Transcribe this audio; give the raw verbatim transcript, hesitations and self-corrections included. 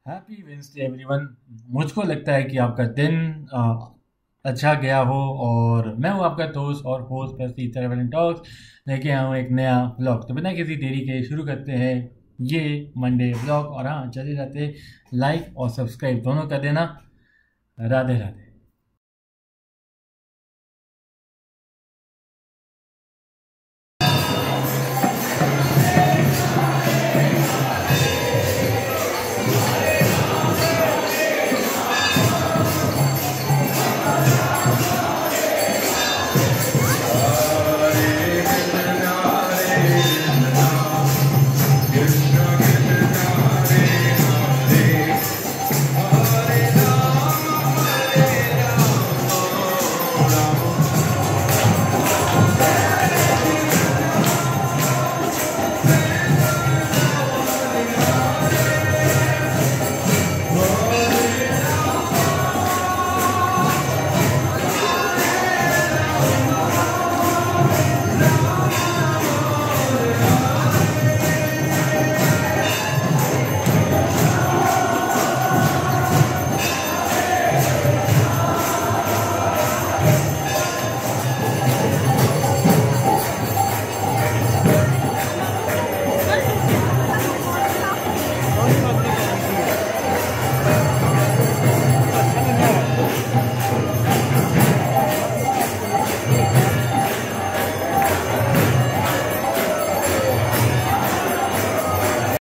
Happy Wednesday everyone. मुझको लगता है कि आपका दिन आ, अच्छा गया हो। और मैं हूँ आपका दोस्त और host Prasi travel and talks, लेके आया हूँ एक नया ब्लॉग। तो बिना किसी देरी के शुरू करते हैं ये मंडे ब्लॉग। और हाँ, चले जाते लाइक और सब्सक्राइब दोनों कर देना। राधे राधे।